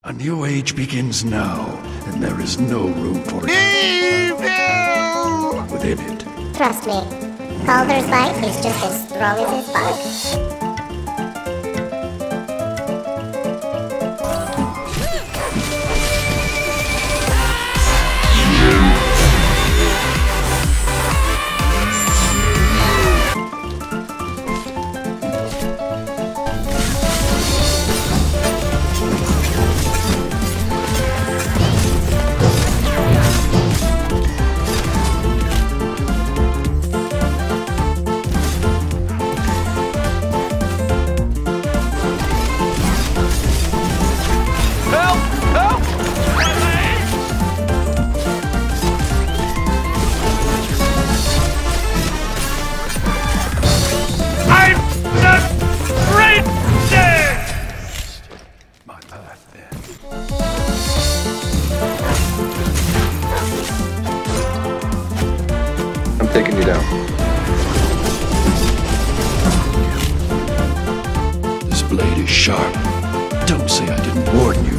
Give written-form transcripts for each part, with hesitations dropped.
A new age begins now, and there is no room for evil within it. Trust me, Kaldr's bite is just as strong as his bite. Taking you down. This blade is sharp. Don't say I didn't warn you.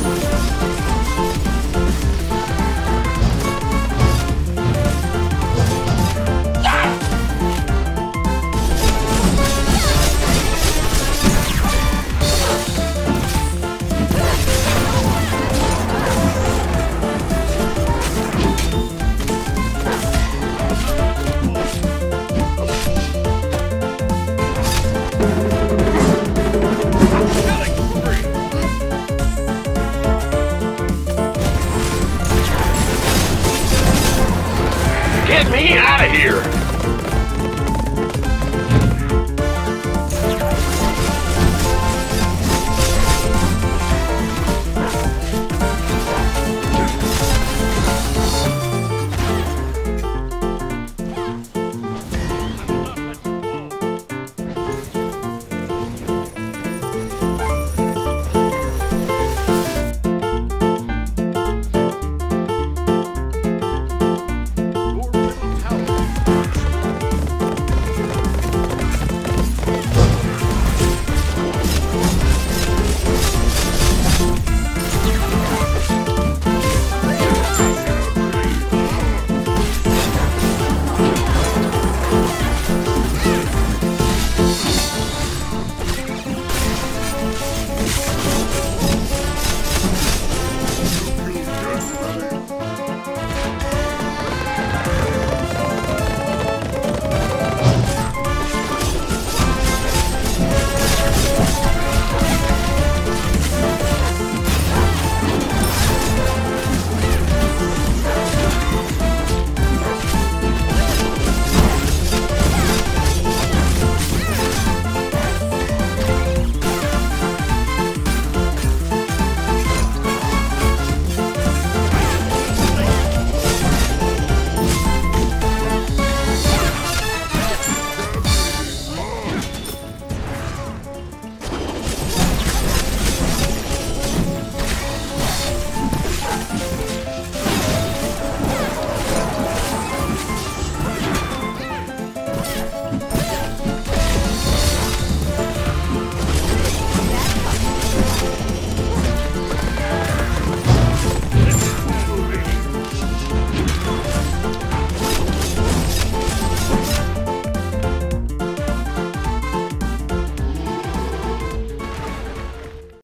Get me out of here!